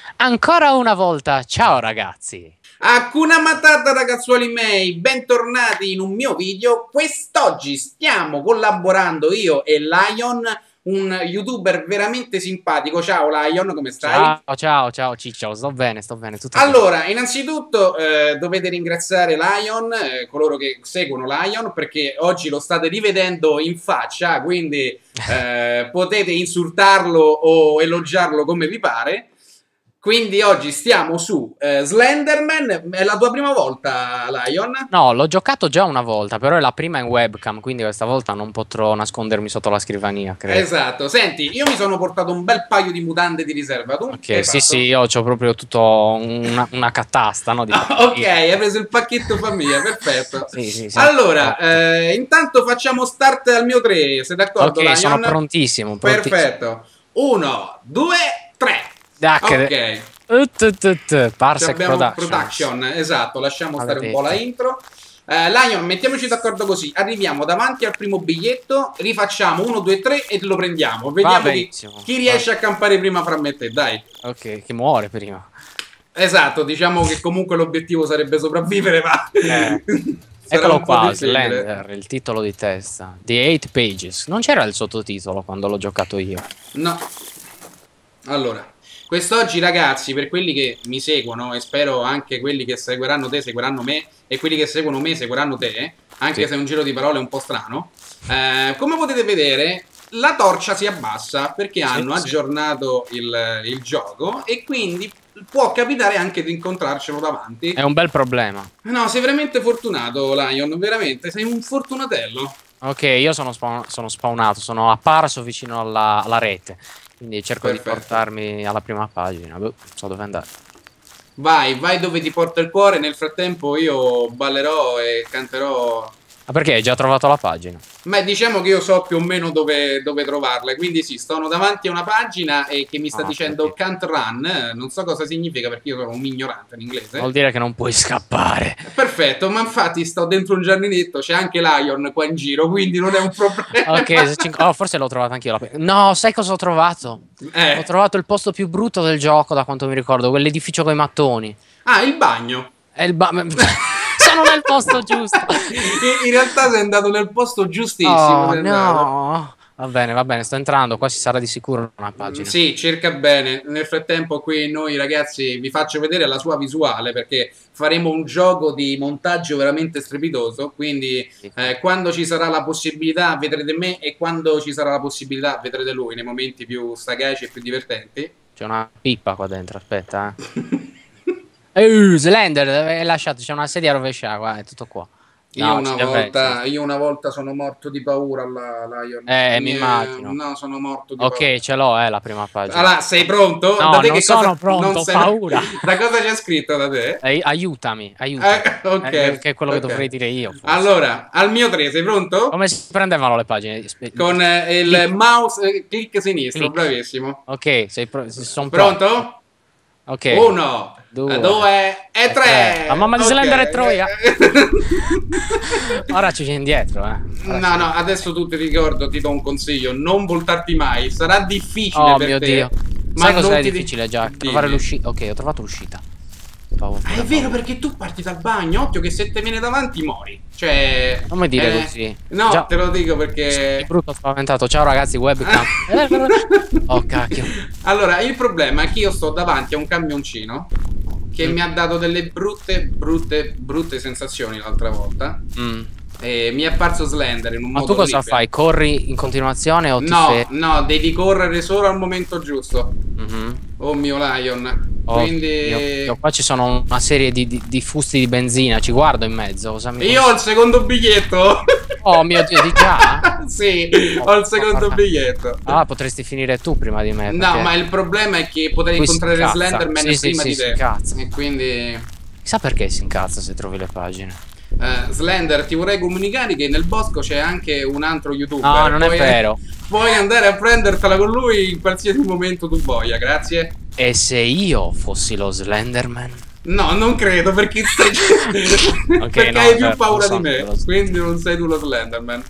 Ancora una volta, ciao ragazzi! Hakuna Matata ragazzuoli miei, bentornati in un mio video. Quest'oggi stiamo collaborando io e Lion, un youtuber veramente simpatico. Ciao Lion, come stai? Ciao Ciccio, sto bene, tutto bene. Allora, innanzitutto dovete ringraziare Lion, coloro che seguono Lion, perché oggi lo state rivedendo in faccia, quindi potete insultarlo o elogiarlo come vi pare. Quindi oggi stiamo su Slenderman. È la tua prima volta, Lion? No, l'ho giocato già una volta, però è la prima in webcam, quindi questa volta non potrò nascondermi sotto la scrivania, credo. Esatto. Senti, io mi sono portato un bel paio di mutande di riserva. Tu che hai Ok, sì, fatto? io ho proprio tutto una catasta, no? Ok, hai preso il pacchetto famiglia, perfetto. Sì. Allora, intanto facciamo start al mio 3. Sei d'accordo, Ok, Lion? sono prontissimo. Perfetto. 1, 2, 3. Ok. Parsec Abbiamo Production. esatto, lasciamo stare un po' la Maledetto. intro. Lion, mettiamoci d'accordo così. Arriviamo davanti al primo biglietto, rifacciamo 1, 2, 3 e lo prendiamo. Vediamo chi riesce a campare prima fra me e te, dai. Ok, che muore prima. Esatto, diciamo che comunque l'obiettivo sarebbe sopravvivere, ma sarà Eccolo un po' qua, difficile. Slender, il titolo di testa. The 8 Pages. Non c'era il sottotitolo quando l'ho giocato io. No. Allora, quest'oggi ragazzi, per quelli che mi seguono e spero anche quelli che seguiranno te seguiranno me e quelli che seguono me seguiranno te, anche Sì. se è un giro di parole un po' strano, come potete vedere la torcia si abbassa perché hanno aggiornato il gioco e quindi può capitare anche di incontrarcelo davanti. È un bel problema. No, sei veramente fortunato, Lion, veramente, sei un fortunatello. Ok, io sono spawnato, sono apparso vicino alla rete. Quindi cerco di portarmi alla prima pagina. Non so dove andare. Vai dove ti porta il cuore. Nel frattempo io ballerò e canterò. Ma perché hai già trovato la pagina? Ma diciamo che io so più o meno dove trovarle. Quindi sì, sono davanti a una pagina e che mi sta dicendo can't run. Non so cosa significa perché io sono un ignorante in inglese. Vuol dire che non puoi scappare. Perfetto, ma infatti sto dentro un giardinetto. C'è anche Lion qua in giro, quindi non è un problema. Ok, forse l'ho trovata anch'io. No, sai cosa ho trovato? Ho trovato il posto più brutto del gioco, da quanto mi ricordo. Quell'edificio con i mattoni. Ah, il bagno. È il sono nel posto giusto. In realtà sei andato nel posto giustissimo. Oh, no. Va bene, sto entrando. Qua ci sarà di sicuro una pagina. Sì, cerca bene. Nel frattempo qui noi ragazzi vi faccio vedere la sua visuale perché faremo un gioco di montaggio veramente strepitoso. Quindi quando ci sarà la possibilità vedrete me e quando ci sarà la possibilità vedrete lui nei momenti più sagaci e più divertenti. C'è una pippa qua dentro, aspetta. Slender, hai lasciato, c'è una sedia rovesciata, guarda, è tutto qua. No, io una volta sono morto di paura alla Lion. Mi immagino. No, sono morto di paura. Ok, ce l'ho, la prima pagina. Allora, sei pronto? No, non sono pronto, ho paura. Da cosa c'è scritto da te? Aiutami. Ok. Che è quello che dovrei dire io. Forse. Allora, al mio 3, sei pronto? Come si prendevano le pagine? Con il mouse, clic sinistro, bravissimo. Ok, sono pronto? Ok. 1, 2 e 3. La mamma di Slender è Troia. Ora ci viene indietro, No, adesso tu ti ricordo, ti do un consiglio. Non voltarti mai. Sarà difficile per te. Oh mio Dio. Ma sai cos'è difficile già? Trovare l'uscita. Ok, ho trovato l'uscita. È vero perché tu parti dal bagno. Occhio che se te viene davanti mori. Cioè. Non mi dire così. No, già. Te lo dico perché. È brutto spaventato. Ciao ragazzi, webcam. Oh cacchio. Allora, il problema è che io sto davanti a un camioncino che mi ha dato delle brutte sensazioni l'altra volta. E mi è apparso Slender in un modo. Ma tu cosa fai? Corri in continuazione o ti No, devi correre solo al momento giusto. Oh mio Lion. Quindi qua ci sono una serie di fusti di benzina. Ci guardo in mezzo. Io ho il secondo biglietto. Oh mio Dio, di già? Sì, ho il secondo biglietto. Ah, potresti finire tu prima di me. No, ma il problema è che potrei incontrare Slenderman prima di te. E quindi. Chissà perché si incazza se trovi le pagine. Slender, ti vorrei comunicare che nel bosco c'è anche un altro youtuber. No, non è vero. Puoi andare a prendertela con lui in qualsiasi momento tu voglia, grazie. E se io fossi lo Slenderman? No, non credo perché stai perché hai più paura di me. Quindi non sei tu lo Slenderman.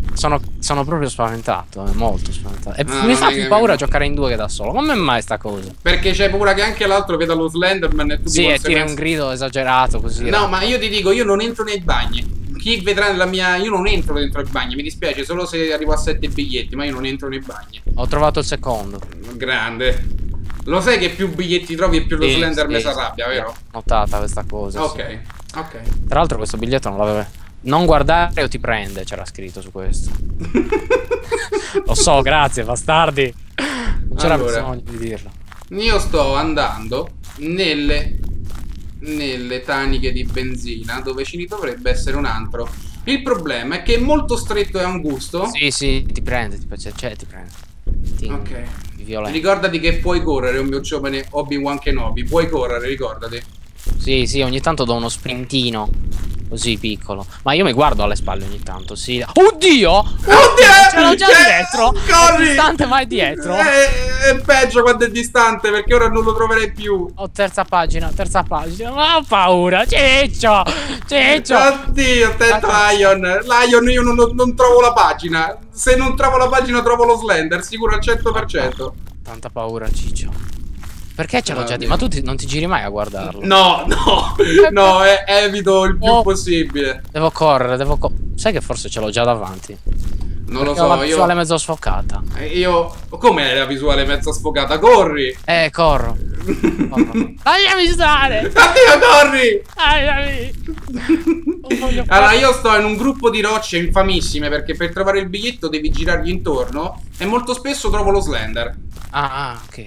sono proprio spaventato, molto spaventato. E No, mi fa non è più che- paura giocare in due che da solo. Come mai sta cosa? Perché c'hai paura che anche l'altro veda lo Slenderman e tu Sì, di e tiri un conseguenza... grido esagerato così. No, ma io ti dico, io non entro nei bagni. Chi vedrà nella mia... Io non entro dentro i bagni, mi dispiace, solo se arrivo a 7 biglietti, ma io non entro nei bagni. Ho trovato il secondo. Grande. Lo sai che più biglietti trovi e più lo Sì, Slenderman sì, si arrabbia, sì, vero? ho notata questa cosa. Ok, Sì. ok. Tra l'altro questo biglietto non l'avevo. Non guardare o ti prende, c'era scritto su questo. Lo so, grazie, bastardi. Non c'era Allora. bisogno di dirlo. Io sto andando nelle taniche di benzina dove ci dovrebbe essere un altro. Il problema è che è molto stretto e angusto. Sì, sì, ti prende, ti prende. Ok. Violento. Ricordati che puoi correre, un mio giovane Obi-Wan Kenobi. Puoi correre, ricordati. Sì, sì, ogni tanto do uno sprintino. Così piccolo. Ma io mi guardo alle spalle ogni tanto, sì. Oddio! Oddio! Ce l'ho già dietro! Corri! È distante, ma è dietro. È peggio quando è distante, perché ora non lo troverai più. Oh, terza pagina. Ma ho paura. Ciccio! Ciccio! Oddio, attento Lion. Lion, io non trovo la pagina. Se non trovo la pagina trovo lo Slender, sicuro al 100%. Tanta paura, Ciccio. Perché ce l'ho già di? Ma tu non ti giri mai a guardarlo? No, no, evito il più possibile. Devo correre, sai che forse ce l'ho già davanti. Non lo Perché ho la so, visuale mezzo sfocata. Com'è la visuale mezza sfocata? Corri! Corro. Lasciami stare! Addio, corri! Lasciami! Non voglio Allora, fare- io sto in un gruppo di rocce infamissime perché per trovare il biglietto devi girargli intorno e molto spesso trovo lo Slender. Ok.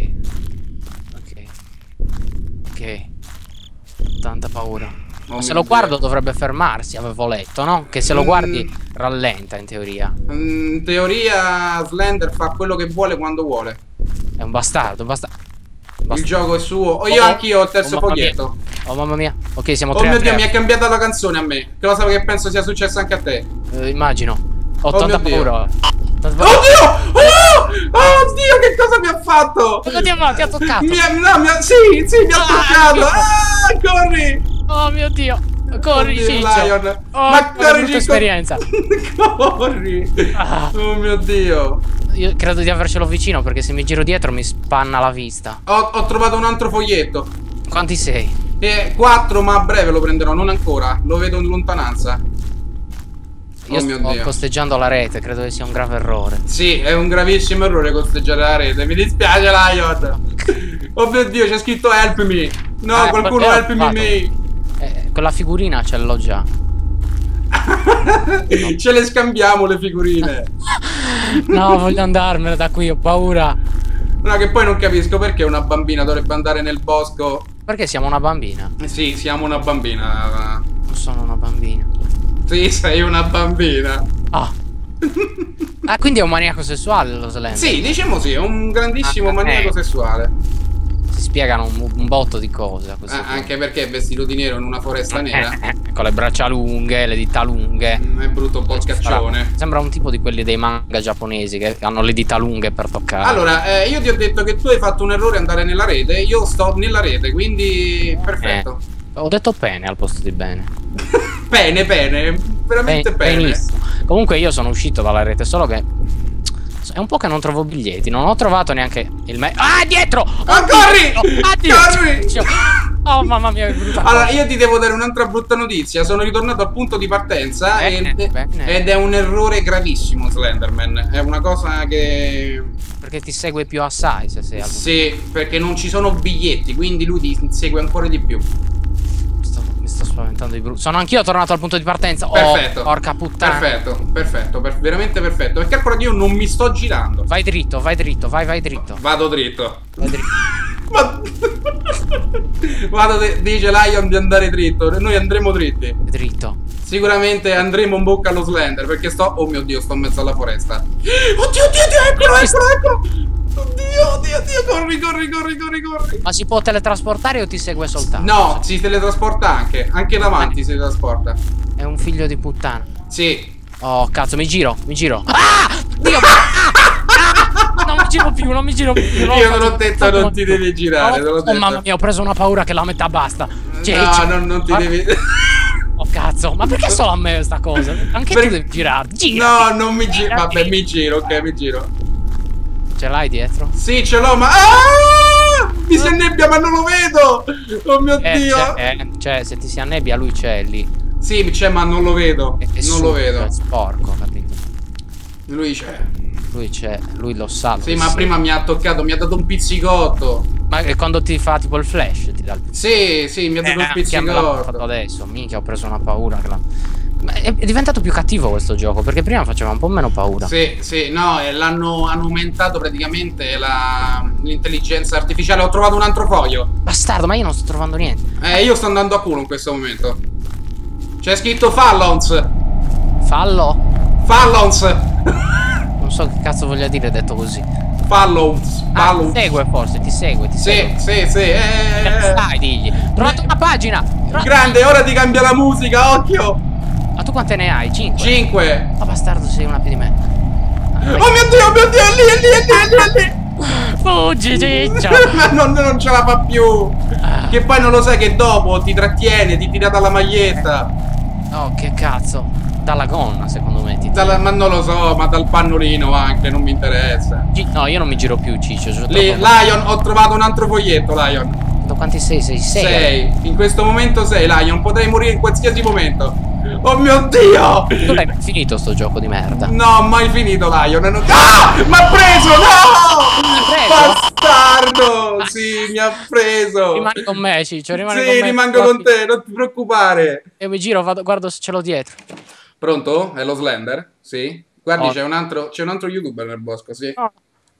Ok. Tanta paura. Oh Ma se mio lo Dio. guardo dovrebbe fermarsi, avevo letto, no? Che se lo guardi rallenta in teoria. In teoria Slender fa quello che vuole quando vuole. È un bastardo, Il gioco è suo. Anch'io ho il terzo mamma mia. foglietto. Oh mamma mia. Ok, siamo Oh 3 a mio Dio, 3. mi è cambiata la canzone a me. Cosa che penso sia successo anche a te. Immagino. Ho tanta mio Dio. paura. Oddio! Oh! Oddio, che cosa mi ha fatto? Cosa ti ha toccato? Sì, mi ha toccato. Corri! Oh mio Dio. Corri, Oddio, Ciccio. Lion. Oh, Ma che brutta esperienza. Corri! Ah. Oh mio Dio! Io credo di avercelo vicino perché se mi giro dietro mi spanna la vista. Ho trovato un altro foglietto. Quanti sei? 4, ma a breve lo prenderò, non ancora. Lo vedo in lontananza. Io Oh mio sto Dio. costeggiando la rete, credo che sia un grave errore. Sì, è un gravissimo errore costeggiare la rete. Mi dispiace, Lion. Oh mio Dio, c'è scritto help me. No, qualcuno help me. Quella figurina ce l'ho già. Ce le scambiamo le figurine. No, voglio andarmene da qui, ho paura. No, che poi non capisco perché una bambina dovrebbe andare nel bosco. Perché siamo una bambina? Sì, siamo una bambina. Non sono una bambina. Sì, sei una bambina. Ah. Quindi è un maniaco sessuale lo Slender. Sì, diciamo sì, è un grandissimo maniaco sessuale. Si spiegano un botto di cose così. Anche perché è vestito di nero in una foresta nera. Con le braccia lunghe, le dita lunghe. È brutto un po' scaccione. Sembra un tipo di quelli dei manga giapponesi che hanno le dita lunghe per toccare. Allora, io ti ho detto che tu hai fatto un errore andare nella rete. Io sto nella rete, quindi perfetto. Ho detto pene al posto di bene. Pene, veramente pene. Benissimo. Comunque io sono uscito dalla rete, solo che è un po' che non trovo biglietti. Non ho trovato neanche il dietro! Corri! Addio! Corri! Oh mamma mia, che brutta Allora, cosa. io ti devo dare un'altra brutta notizia. Sono ritornato al punto di partenza Bene. ed è un errore gravissimo, Slenderman. È una cosa che... Perché ti segue più assai se sei al... Sì, perché non ci sono biglietti, quindi lui ti segue ancora di più. Mi sto spaventando di brutto. Sono anch'io tornato al punto di partenza. Perfetto. Oh, porca puttana. Perfetto, veramente perfetto. Perché ancora io non mi sto girando. Vai dritto, vai dritto. Vado dritto. Vai dritto. Ma... dice Lion di andare dritto. Noi andremo dritti. Dritto. Sicuramente andremo in bocca allo Slender. Perché oh mio Dio, sto in mezzo alla foresta. Oddio, eccolo. Oddio, corri. Ma si può teletrasportare o ti segue soltanto? No, si teletrasporta anche davanti si teletrasporta. È un figlio di puttana. Sì. Oh cazzo, mi giro. Ah! Dio! Non mi giro più. Io non ho detto non ti devi girare. Oh mamma mia, ho preso una paura che la metà basta. No, non ti devi... Oh cazzo, ma perché solo a me questa cosa? Anche tu devi girarti. Gira. No, non mi giro. Vabbè, mi giro, ok, mi giro. Ce l'hai dietro? Sì, ce l'ho, ma... Mi si annebbia, ma non lo vedo! Oh mio Dio! Cioè, se ti si annebbia, lui c'è lì. Sì, c'è, ma non lo vedo. Non lo vedo. È sporco, capito? Lui c'è. Lui c'è, lui lo sa. Sì, ma prima mi ha toccato, mi ha dato un pizzicotto. Ma quando ti fa tipo il flash, ti dà il Sì, sì, mi ha dato un pizzicotto. Adesso, minchia, ho preso una paura. Ma è diventato più cattivo questo gioco, perché prima faceva un po' meno paura. Sì, sì, no, hanno aumentato praticamente l'intelligenza artificiale. Ho trovato un altro foglio. Bastardo, ma io non sto trovando niente. Io sto andando a culo in questo momento. C'è scritto Fallons. Fallo? Fallons. Non so che cazzo voglia dire detto così. Fallons. Ti segue forse, ti segue. Sì, sì, sì. Dai, digli. Trovato una pagina. Grande, ora ti cambia la musica, occhio. Ma tu quante ne hai? 5? 5. Oh bastardo, sei una più di me. Oh mio Dio, è lì, è lì. Fuggi, ciccio. Ma non ce la fa più. Che poi non lo sai che dopo ti trattiene, ti tira dalla maglietta. Oh, che cazzo. Dalla gonna, secondo me. Ma non lo so, ma dal pannolino anche, non mi interessa. No, io non mi giro più, ciccio. Lì, Lion, ho trovato un altro foglietto, Lion. Quanti sei? Sei? 6. In questo momento 6, Lion. Potrei morire in qualsiasi momento. Oh mio Dio! Tu l'hai finito sto gioco di merda? No, mai finito, Lion. Ah! Mi ha preso! No! Bastardo! Sì, mi ha preso. Rimani con me, Ciccio. Rimani sì, con me. rimango con te, non ti preoccupare. Io mi giro, guardo se ce l'ho dietro. Pronto? È lo Slender? Sì. Guardi, Oh. c'è un altro youtuber nel bosco, sì. No,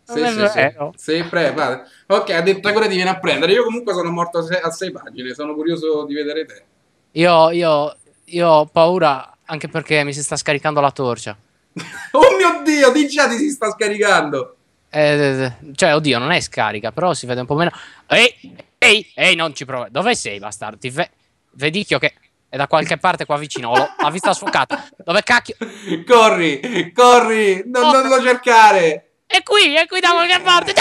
Sì, prego. Ok, ha detto che ora ti viene a prendere. Io comunque sono morto a 6 pagine. Sono curioso di vedere te. Io ho paura anche perché mi si sta scaricando la torcia. Oh mio Dio, di già ti si sta scaricando. Cioè, oddio, non è scarica, però si vede un po' meno. Ehi, non ci provo. Dove sei, bastardo? Vedicchio che è da qualche parte qua vicino. Ho vista sfocata. Dove cacchio? Corri, non lo cercare. È qui da qualche parte.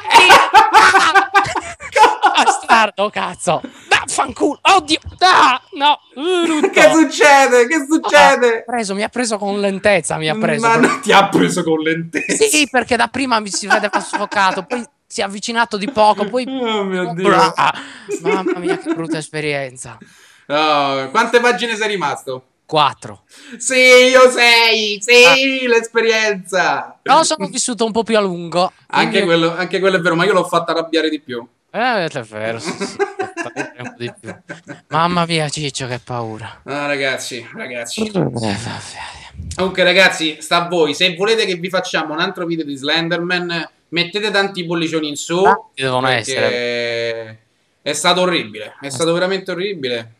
Bastardo, cazzo. Fanculo. Oddio. No. Che succede? Mi ha preso con lentezza. Ma non ti ha preso con lentezza. Sì, perché da prima mi si vedeva soffocato. Poi si è avvicinato di poco. Poi. Oh mio Dio. Mamma mia, che brutta esperienza. Oh, quante pagine sei rimasto? 4. Sì, io 6. Sì, l'esperienza. No, sono vissuto un po' più a lungo. Anche quello è vero, ma io l'ho fatta arrabbiare di più. È vero, sì. Un po' di più. Mamma mia, Ciccio, che paura. Ah, ragazzi. Comunque, ragazzi, sta a voi. Se volete che vi facciamo un altro video di Slenderman, mettete tanti pollicioni in su. Devono essere. È stato orribile. È stato veramente orribile.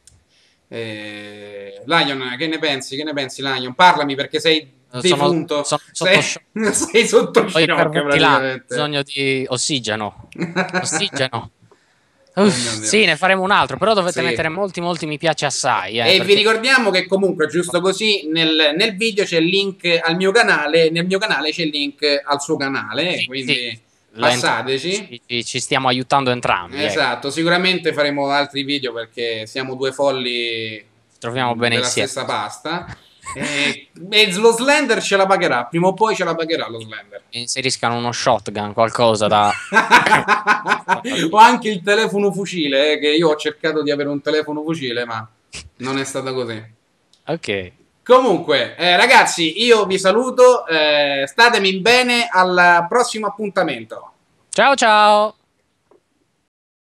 Lion, che ne pensi, Lion? Parlami perché sei defunto. Sei sotto shock praticamente. Bisogno di ossigeno. Sì, ne faremo un altro, però dovete mettere molti mi piace assai. E vi ricordiamo che comunque, giusto così, nel video c'è il link al mio canale, nel mio canale c'è il link al suo canale, quindi passateci. Ci stiamo aiutando entrambi. Esatto, sicuramente faremo altri video perché siamo due folli, troviamo bene della insieme. stessa pasta. E lo Slender ce la pagherà, prima o poi ce la pagherà lo Slender. Inseriscano uno shotgun, qualcosa da... O anche il telefono fucile, che io ho cercato di avere un telefono fucile, ma non è stata così. Ok. Comunque, ragazzi, io vi saluto, statemi bene, al prossimo appuntamento. Ciao ciao!